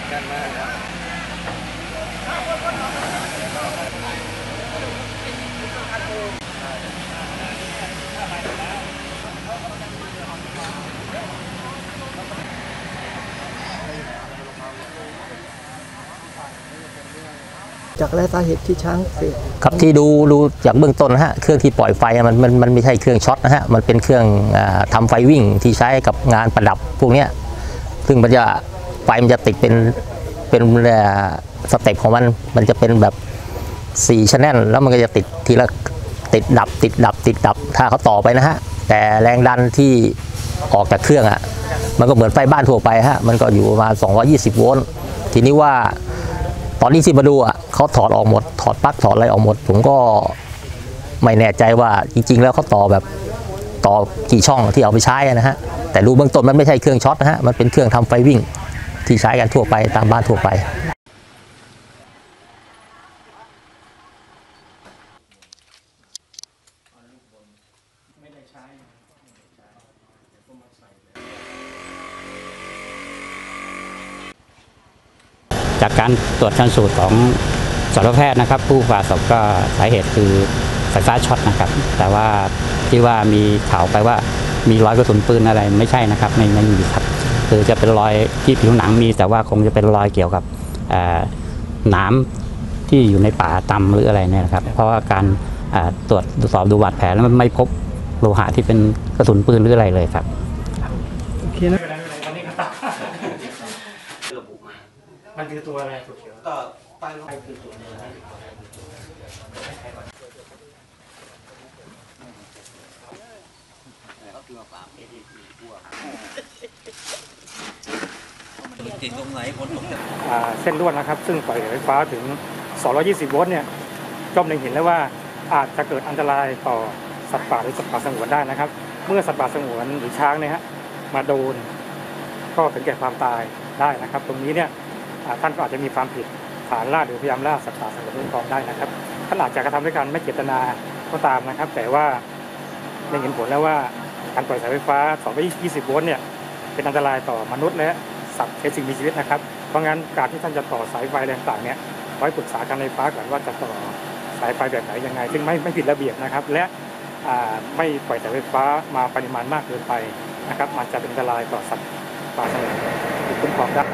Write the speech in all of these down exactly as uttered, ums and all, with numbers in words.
กันมากจากอะไรสาเหตุที่ช้างเสียครับที่ดูดูจากเบื้องต้นนะฮะเครื่องที่ปล่อยไฟมันมันมันไม่ใช่เครื่องช็อตนะฮะมันเป็นเครื่องทำไฟวิ่งที่ใช้กับงานประดับพวกนี้ซึ่งมันจะไฟมันจะติดเป็นเป็นสเต็ปของมันมันจะเป็นแบบสี่ชั้นแล้วมันก็จะติดทีละติดดับติดดับติดดับถ้าเขาต่อไปนะฮะแต่แรงดันที่ออกจากเครื่องอ่ะมันก็เหมือนไฟบ้านทั่วไปฮะมันก็อยู่ประมาณสองร้อยยี่สิบโวลต์ทีนี้ว่าตอนนี้ที่มาดูอ่ะเขาถอดออกหมดถอดปลั๊กถอดอะไรออกหมดผมก็ไม่แน่ใจว่าจริงๆแล้วเขาต่อแบบต่อกี่ช่องที่เอาไปใช้นะฮะแต่ดูเบื้องต้นมันไม่ใช่เครื่องช็อตนะฮะมันเป็นเครื่องทำไฟวิ่งที่ใช้กันทั่วไปตามบ้านทั่วไปจากการตรวจชันสูตรของสัตวแพทย์นะครับผู้ผ่าศพก็สาเหตุคือไฟฟ้าช็อตนะครับแต่ว่าที่ว่ามีข่าวไปว่ามีรอยกระสุนปืนอะไรไม่ใช่นะครับไม่ไม่มีครับคือจะเป็นรอยที่ผิวหนังมีแต่ว่าคงจะเป็นรอยเกี่ยวกับหนามที่อยู่ในป่าตำหรืออะไรเนี่ยนะครับเพราะว่าการตรวจสอบดูบาดแผลแล้วมันไม่พบโลหะที่เป็นกระสุนปืนหรืออะไรเลยครับโอเคนะมันคือตัวอะไรตัวเขียวก็ไปลงคือตัวนี้ติดตรงไหนคนตกเส้นลวดนะครับซึ่งปล่อยไฟฟ้าถึงสองร้อยยี่สิบโวลต์เนี่ยย่อมเล็งเห็นแล้วว่าอาจจะเกิดอันตรายต่อสัตว์ป่าหรือสัตว์ป่าสงวนได้นะครับเมื่อสัตว์ป่าสงวนหรือช้างเนี่ยฮะมาโดนก็ถึงแก่ความตายได้นะครับตรงนี้เนี่ยท่านก็อาจจะมีความผิดฐานล่าหรือพยายามล่าสัตว์ป่าสงวนคุ้มครองได้นะครับท่านอาจจะกระทำด้วยการไม่เจตนาก็ตามนะครับแต่ว่าเล็งเห็นผลแล้วว่าการปล่อยสายไฟฟ้าสองร้อยยี่สิบโวลต์เนี่ยเป็นอันตรายต่อมนุษย์และสัตว์และสิ่งมีชีวิตนะครับเพราะงั้นการที่ท่านจะต่อสายไฟแรงต่างเนี่ยไว้ปรึกษาการไฟฟ้าก่อนว่าจะต่อสายไฟแบบไหนยังไงซึ่งไม่ไม่ผิดระเบียบนะครับและไม่ปล่อยสายไฟฟ้ามาปริมาณมากเกินไปนะครับมันจะเป็นอันตรายต่อสัตว์ป่าสงวนคุ้มครองได้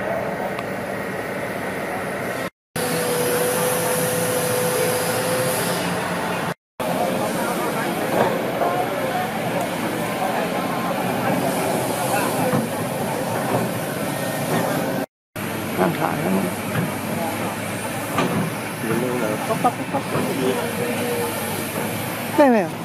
ร่างถ่ายแล้วมันได้ไหม